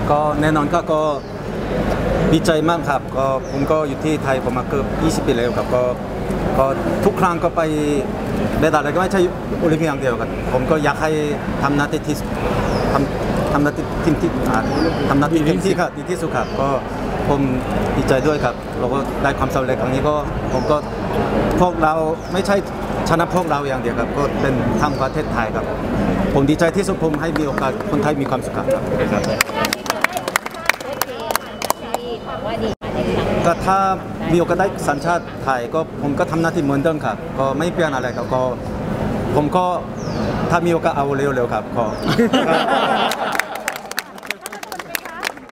ก็แน่นอนก็ดีใจมากครับก็ผมก็อยู่ที่ไทยผมมาเกือบ20 ปีแล้วครับก็ทุกครั้งก็ไปเบดาอะไรก็ไม่ใช่โอลิมปิกอย่างเดียวครับผมก็อยากให้ทำหน้าที่ที่ทำหน้าที่ทีมที่ทำหน้าที่เต็มที่ครับดีที่สุดครับก็ผมดีใจด้วยครับเราก็ได้ความสำเร็จครั้งนี้ก็ผมก็พวกเราไม่ใช่ชนะพวกเราอย่างเดียวครับก็เป็นทั้งประเทศไทยครับผมดีใจที่สุดผมให้มีโอกาสคนไทยมีความสุขครับก็ถ้ามีโอกาสได้สัญชาติไทยก็ผมก็ทำหน้าที่เหมือนเดิมครับก็ไม่เปลี่ยนอะไรครับก็ผมก็ถ้ามีโอกาสเอาเร็วๆครับก็